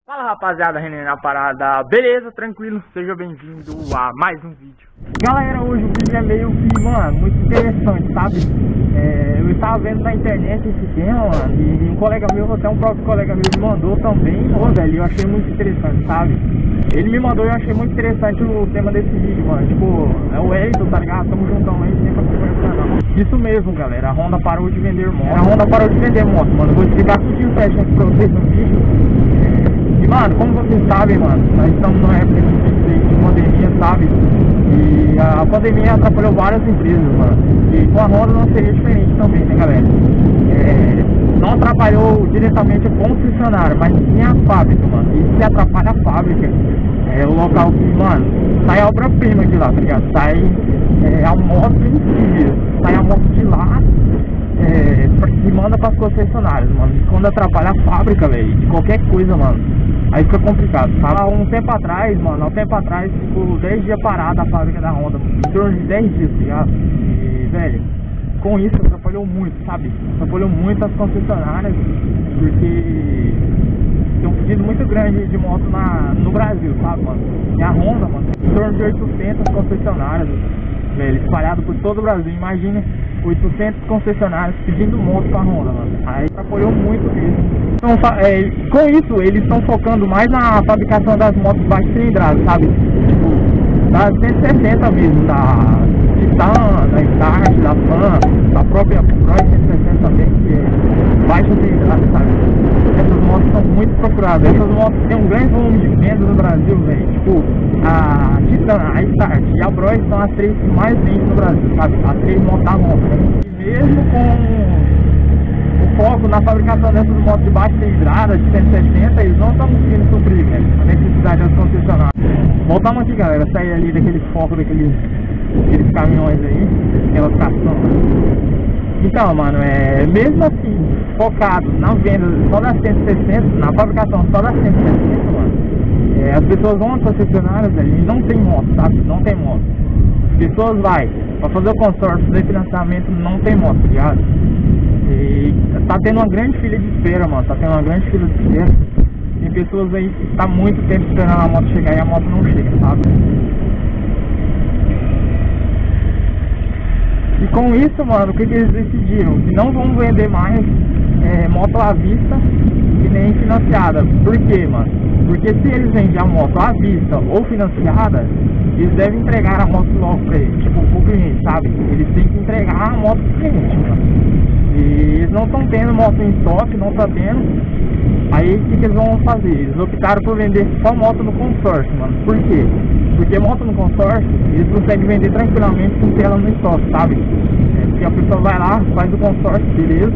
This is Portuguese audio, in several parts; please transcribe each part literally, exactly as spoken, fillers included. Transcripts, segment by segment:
Fala rapaziada, René na parada, beleza, tranquilo, seja bem-vindo a mais um vídeo. Galera, hoje o vídeo é meio que, mano, muito interessante, sabe? É, eu estava vendo na internet esse tema, mano, e um colega meu, até um próprio colega meu, me mandou também. Ô, velho, eu achei muito interessante, sabe? Ele me mandou e eu achei muito interessante o tema desse vídeo, mano. Tipo, é o Elton, tá ligado? Tamo juntão aí, sempre acompanhando o canal. Isso mesmo, galera, a Honda parou de vender moto. A Honda parou de vender moto, mano. Vou explicar tudinho certinho aqui pra vocês no vídeo. E, mano, como vocês sabem, mano, nós estamos numa época de pandemia, sabe? E a pandemia atrapalhou várias empresas, mano. E com a Honda não seria diferente também, né, galera? É, não atrapalhou diretamente a concessionária, mas sim a fábrica, mano. E se atrapalha a fábrica, é o local que, mano, sai a obra-prima de lá, tá ligado? Sai é, a moto em si mesmo. Sai a moto de lá é, e manda pras concessionárias, mano. E quando atrapalha a fábrica, velho, de qualquer coisa, mano, aí fica complicado, sabe? Há um tempo atrás, mano, há um tempo atrás ficou dez dias parada a fábrica da Honda, mano, em torno de dez dias, tá ligado? E, velho, com isso atrapalhou muito, sabe? Atrapalhou muito as concessionárias, porque tem um pedido muito grande de moto na, no Brasil, sabe, mano? E a Honda, mano, em torno de oitocentas concessionárias, velho, espalhado por todo o Brasil. Imagina oitocentas concessionárias pedindo moto pra Honda, mano. Aí apoiou muito mesmo. Então, é, com isso, eles estão focando mais na fabricação das motos de baixa cilindrada, sabe? Tipo, da cento e sessenta mesmo, da Titan, da Start, da Fan, da própria Pro cento e sessenta também, que é baixa cilindrada, sabe? Essas motos são muito procuradas. Essas motos têm um grande volume de venda no Brasil, velho. Tipo, a Titan, a Start e a Bros são as três que mais vendem no Brasil, sabe? As três motos da Honda. E mesmo com o foco na fabricação dessas motos de baixa cilindrada, de cento e sessenta, eles não estão conseguindo suprir, velho, a necessidade das concessionárias. Voltamos aqui, galera, sair ali daquele foco, daqueles, daqueles caminhões aí, aquela locação. Então, mano, é, mesmo assim, focado na venda só das cento e sessenta, na fabricação só das cento e sessenta, mano, é, as pessoas vão às concessionárias, velho, e não tem moto, sabe? Não tem moto. As pessoas vai pra fazer o consórcio de financiamento, não tem moto, tá ligado? E tá tendo uma grande fila de espera, mano. Tá tendo uma grande fila de espera. Tem pessoas aí que tá muito tempo esperando a moto chegar e a moto não chega, sabe? E com isso, mano, o que, que eles decidiram? Que não vão vender mais é, moto à vista e nem financiada. Por quê, mano? Porque se eles vendem a moto à vista ou financiada, eles devem entregar a moto logo pra ele, tipo, pro cliente, sabe? Eles têm que entregar a moto pro cliente, mano. E eles não estão tendo moto em estoque, não tá tendo. Aí o que, que eles vão fazer? Eles optaram por vender só moto no consórcio, mano. Por quê? Porque moto no consórcio, eles conseguem vender tranquilamente sem ter ela no estoque, sabe? É, porque a pessoa vai lá, faz o consórcio, beleza,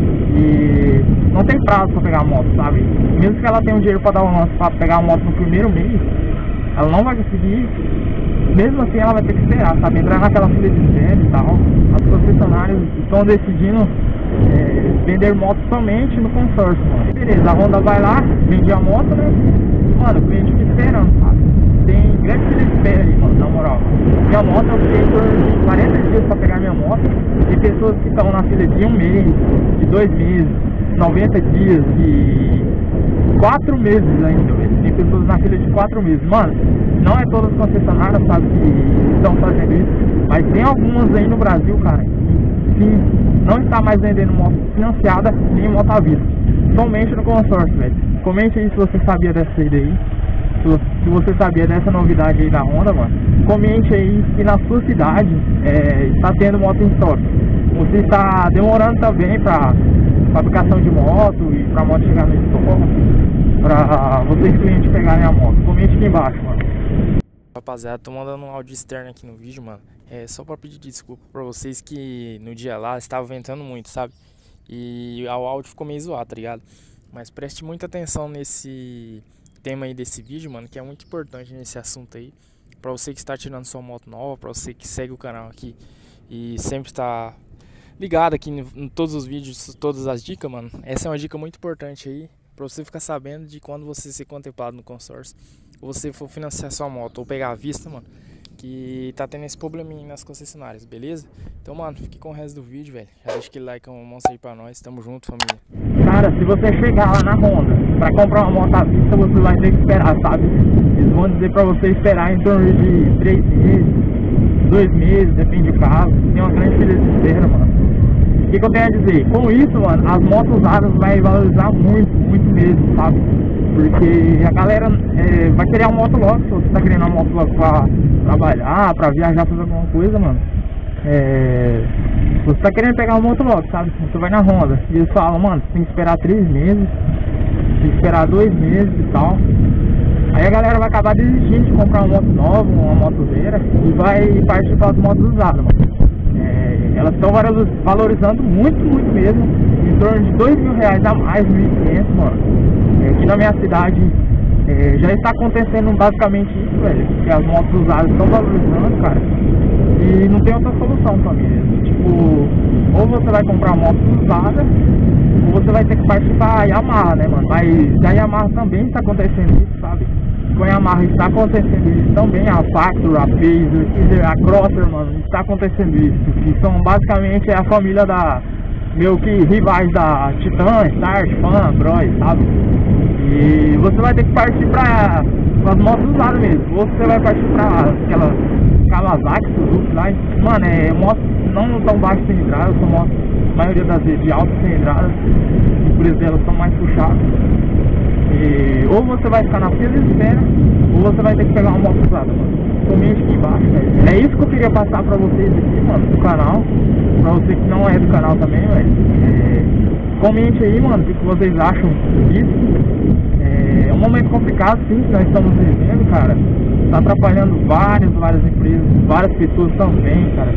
e não tem prazo pra pegar a moto, sabe? Mesmo que ela tenha um dinheiro pra dar um lance pra pegar a moto no primeiro mês, ela não vai conseguir. Mesmo assim ela vai ter que esperar, sabe? Entrar naquela fila de espera e tal. As concessionárias estão decidindo é, vender moto somente no consórcio, mano. E beleza, a Honda vai lá, vende a moto, né? Mano, o cliente fica esperando, sabe? Tem grande fila de espera aí, mano, na moral. Minha moto eu fiquei por quarenta dias pra pegar minha moto. Tem pessoas que estão na fila de um mês, de dois meses, noventa dias, de quatro meses ainda, velho. Tem pessoas na fila de quatro meses, mano. Não é todas as concessionárias, sabe, que estão fazendo isso, mas tem algumas aí no Brasil, cara, que não está mais vendendo moto financiada nem moto à vista, somente no consórcio, velho. Comente aí se você sabia dessa aí daí, se você sabia dessa novidade aí da Honda, mano. Comente aí se na sua cidade é, está tendo moto em estoque. Você está demorando também para fabricação de moto e para moto chegar no estoque, para vocês clientes pegarem a moto. Comente aqui embaixo, mano. Rapaziada, tô mandando um áudio externo aqui no vídeo, mano. É só pra pedir desculpa pra vocês que no dia lá estava ventando muito, sabe? E o áudio ficou meio zoado, tá ligado? Mas preste muita atenção nesse tema aí desse vídeo, mano, que é muito importante nesse assunto aí. Pra você que está tirando sua moto nova, pra você que segue o canal aqui e sempre está ligado aqui em todos os vídeos, todas as dicas, mano. Essa é uma dica muito importante aí, pra você ficar sabendo de quando você ser contemplado no consórcio, ou você for financiar sua moto ou pegar à vista, mano, que tá tendo esse probleminha nas concessionárias, beleza? Então, mano, fique com o resto do vídeo, velho. Já deixa aquele like, um monstro aí pra nós. Tamo junto, família. Cara, se você chegar lá na Honda pra comprar uma moto à vista, você vai ter que esperar, sabe? Eles vão dizer pra você esperar em torno de três meses, dois meses, depende do caso. Tem uma grande fila de espera, mano. O que, que eu tenho a dizer? Com isso, mano, as motos usadas vai valorizar muito, muito mesmo, sabe? Porque a galera é, vai querer uma moto logo. Se você tá querendo uma moto logo pra trabalhar, pra viajar, fazer alguma coisa, mano, é... você tá querendo pegar uma moto logo, sabe? Você vai na Honda e eles falam, mano, você tem que esperar três meses, tem que esperar dois meses e tal. Aí a galera vai acabar desistindo de comprar uma moto nova, uma motozeira, e vai partir para as motos usadas, mano. É, elas estão valorizando muito, muito mesmo, em torno de dois mil reais a mais, mil e quinhentos, mano. É, aqui na minha cidade é, já está acontecendo basicamente isso, velho, que as motos usadas estão valorizando, cara. E não tem outra solução, família. Tipo, ou você vai comprar uma moto usada, ou você vai ter que partir pra Yamaha, né, mano? Mas a Yamaha também está acontecendo isso, sabe? Com a Yamaha está acontecendo isso também, a Factor, a Phaser, a Crosser, mano, está acontecendo isso. Que são basicamente a família da, meio que rivais da Titan, Start, Fan, Bros, sabe? E você vai ter que partir pra, as motos usadas mesmo. Ou você vai partir pra aquela Kawasaki, Suzuki lá. Mano, é motos não tão baixas cilindradas, são motos, a maioria das vezes, de altas cilindradas. Os preços delas são mais puxados. E, ou você vai ficar na fila de espera, ou você vai ter que pegar uma moto usada, mano. Comente aqui embaixo, velho. É isso que eu queria passar pra vocês aqui, mano, do canal. Pra você que não é do canal também, velho. É, comente aí, mano, o que vocês acham disso. É, é um momento complicado, sim, que nós estamos vivendo, cara. Tá atrapalhando várias, várias empresas, várias pessoas também, cara.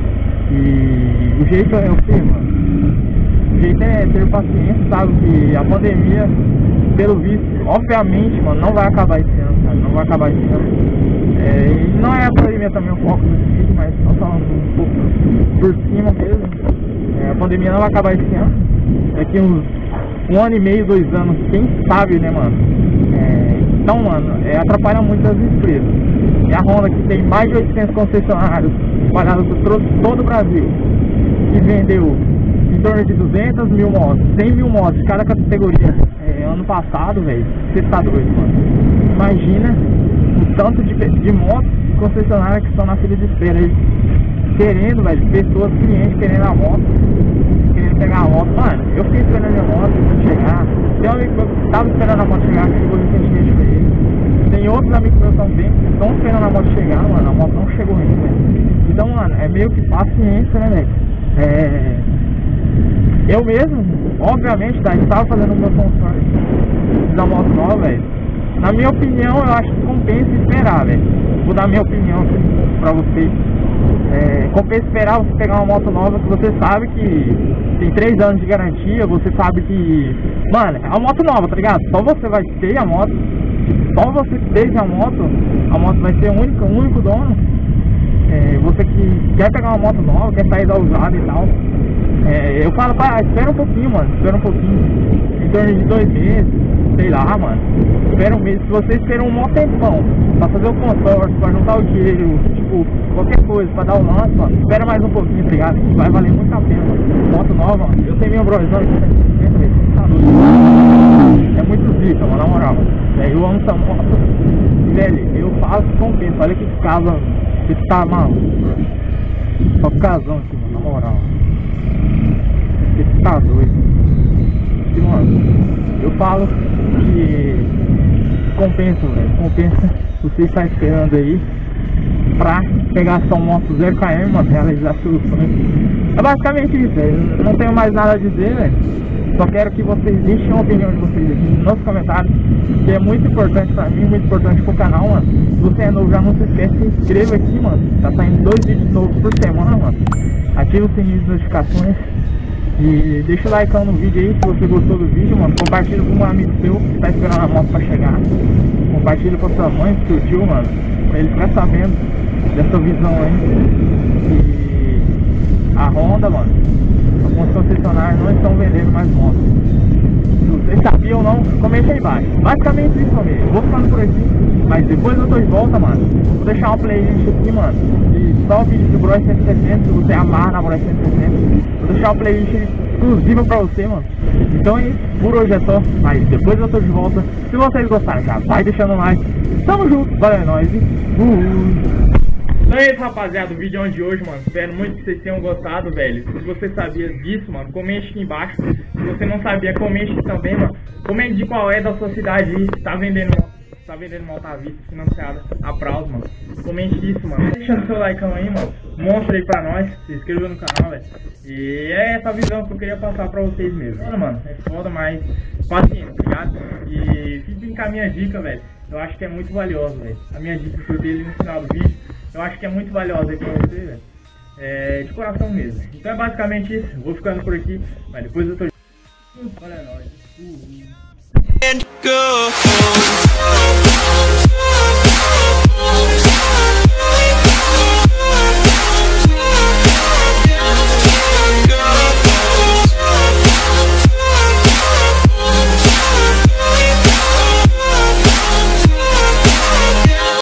E o jeito é o quê, mano? O jeito é ter paciência, sabe? Que a pandemia, pelo visto, obviamente, mano, não vai acabar esse ano, cara. Não vai acabar esse ano. É, e não é a pandemia também o foco desse vídeo, mas só falando um pouco por cima mesmo. É, a pandemia não vai acabar esse ano. Daqui uns um ano e meio, dois anos, quem sabe, né, mano? É, então, mano, é, atrapalha muito as empresas. E a Honda, que tem mais de oitocentos concessionários espalhados por todo o Brasil, que vendeu em torno de duzentas mil motos, cem mil motos de cada categoria é, ano passado, velho. Você tá doido, mano? Imagina o tanto de, de motos concessionárias que estão na fila de espera aí, querendo, velho, pessoas, clientes querendo a moto, querendo pegar a moto. Mano, eu fiquei esperando a minha moto chegar. Tem um amigo meu que estava esperando a moto chegar, que chegou recentemente com ele. Tem outros amigos meus também que estão esperando a moto chegar, mano. A moto não chegou ainda. Então, mano, é meio que paciência, né, velho? É... Eu mesmo, obviamente, tá, estava fazendo o meu consórcio da moto nova, velho. Na minha opinião, eu acho que compensa esperar, velho. Vou dar minha opinião aqui pra vocês. É, compensa esperar você pegar uma moto nova que você sabe que tem três anos de garantia, você sabe que... Mano, é uma moto nova, tá ligado? Só você vai ter a moto, só você que teve a moto, a moto vai ser o único, o único dono. É, você que quer pegar uma moto nova, quer sair da usada e tal, é, eu falo, pá, espera um pouquinho, mano, espera um pouquinho, em torno de dois meses, sei lá, mano, espera um mês. Se você espera um mó tempão pra fazer o consórcio, pra juntar o dinheiro, tipo, qualquer coisa, pra dar o lance, mano, espera mais um pouquinho, tá ligado? Vai valer muito a pena, mano. Moto nova, mano, eu tenho minha brosão aqui, tá doido. É muito zica, mano, na moral. É, eu amo essa moto, velho, eu faço compensa, olha que casa, que tá maluco. Só casão aqui, mano, na moral. Esse tá doido. E, mano, eu falo que compensa, velho, compensa você estar esperando aí pra pegar sua moto zero quilômetro, mano, realizar seus sonhos. É basicamente isso, velho. Não tenho mais nada a dizer, velho. Só quero que vocês deixem a opinião de vocês aqui nos comentários, que é muito importante pra mim, muito importante pro canal, mano. Se você é novo, já não se esquece, se inscreva aqui, mano. Tá saindo dois vídeos novos por semana, mano. Ativa o sininho de notificações. E deixa o like no vídeo aí se você gostou do vídeo, mano. Compartilha com um amigo seu que tá esperando a moto pra chegar. Compartilha com a sua mãe, com seu tio, mano, pra ele ficar sabendo dessa visão aí. E a Honda, mano, alguns concessionários não estão vendendo mais motos. vocês sabiam ou não, comente aí embaixo. Basicamente isso, família. Eu vou ficando por aqui, mas depois eu tô de volta, mano. Vou deixar uma playlist aqui, mano, de só vídeos do Bros cento e sessenta, se você amar na Bros cento e sessenta. Vou deixar uma playlist exclusiva pra você, mano. Então é isso, por hoje é só, mas depois eu tô de volta. Se vocês gostaram, já vai deixando um like. Tamo junto, valeu, é nóis. Uhul. Então é isso, rapaziada, o vídeo de hoje, mano. Espero muito que vocês tenham gostado, velho. Se você sabia disso, mano, comente aqui embaixo. Se você não sabia, comente aqui também, mano. Comente de qual é da sua cidade aí, se tá vendendo tá vendendo moto à vista, financiada, a prazo, mano. Comente isso, mano. Deixa seu like aí, mano. Mostra aí pra nós, se inscreva no canal, velho. E é essa visão que eu queria passar pra vocês mesmo. Mano, mano, é foda, mas paciência, tá ligado? E fiquem com a minha dica, velho. Eu acho que é muito valiosa, velho. A minha dica que eu dei ali no final do vídeo, eu acho que é muito valiosa aí pra você, velho. É de coração mesmo. Então é basicamente isso. Vou ficando por aqui, mas depois eu tô... Olha nós. Uhum.